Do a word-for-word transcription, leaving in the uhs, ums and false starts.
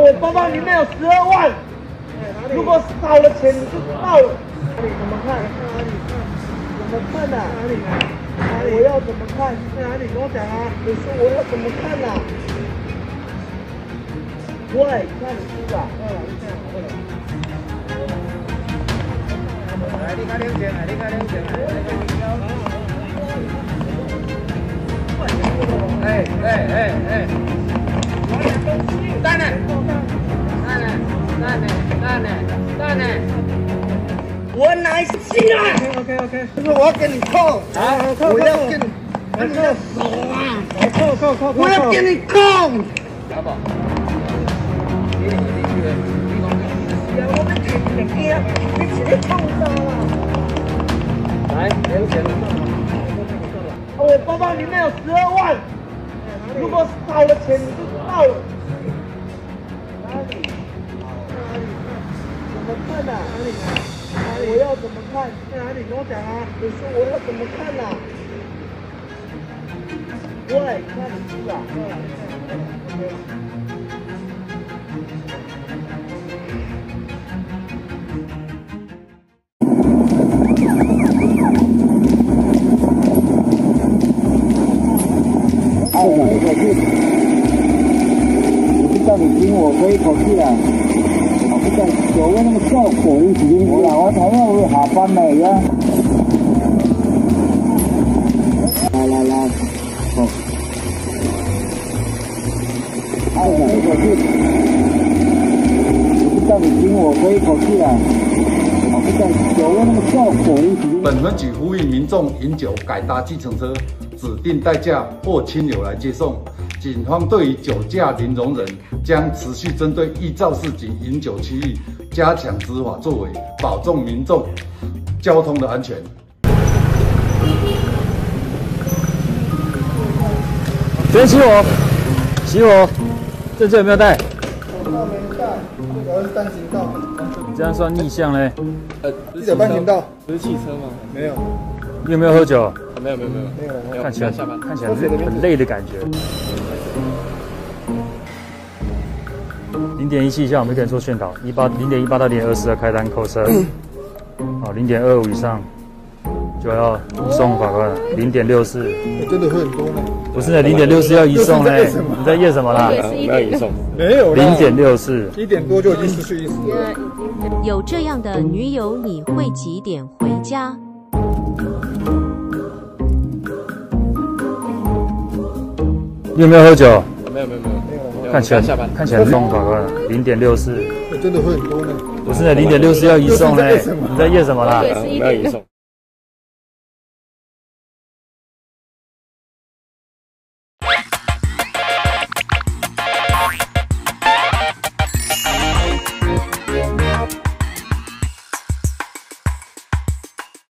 我包包里面有十二万，如果少了钱你就知道了。哪里？怎么看？哪里看？怎么看呐？哪里看？哪里？我要怎么看？在哪里？跟我讲啊！你说我要怎么看呐？喂，看你书啊！过来，你看，过来。来，你看两件，来，你看两件，来，你看哎哎哎哎！蛋呢？蛋呢？蛋呢？蛋呢？蛋呢？我来信啊 ！OK OK， 就是我要给你扣啊！我要给你，你的手啊！扣扣扣扣！我要给你扣！老板，你你你你讲是啊，我们提你惊，你直接扣到了。来，两千。我包包里面有十二万。如果少了钱，你就知道了。哪里？哪里看？怎么看呐？哪里看？哪里？我要怎么看？在哪里？跟我讲啊！你说我要怎么看呐？喂，看你书啊！过来，你看。爱哪一个去？我是叫你听我吹一口气啊！我不像酒味那么效果，一起听我啦，我台湾会下班的呀。来来来，好。爱哪一个去？我是叫你听我吹一口气啊！我不像酒味那么效果，一起听。 本分局呼吁民众饮酒改搭计程车。指定代驾或亲友来接送。警方对于酒驾零容忍，将持续针对易肇事及饮酒区域加强执法作为，保重民众交通的安全。 别熄火，熄火！证件有没有带？ 我没带，这个是单行道。 你这样算逆向嘞？ 呃，记得单行道， 不是汽车吗？ 没有。 你有没有喝酒？ 没有没有没有没有没有。 看起来下班， 看起来很累的感觉。零点一七以下我们可以做宣导，一八零点一八到零点二四要开单扣车。好，零点二五以上就要移送法官。零点六四， 真的会很多吗？ 不是的，零点六四要移送嘞。你在验什么啦？ 没有移送， 没有。 零点六四， 一点多就已经失去意识了。 有这样的女友，你会几点回家？ 你有没有喝酒？ 没有没有没有， 看起来下班， 看起来送法官零点六四， 真的会很多呢。 不是的，零点六四要移送嘞。你在验什么啦？ 没有移送。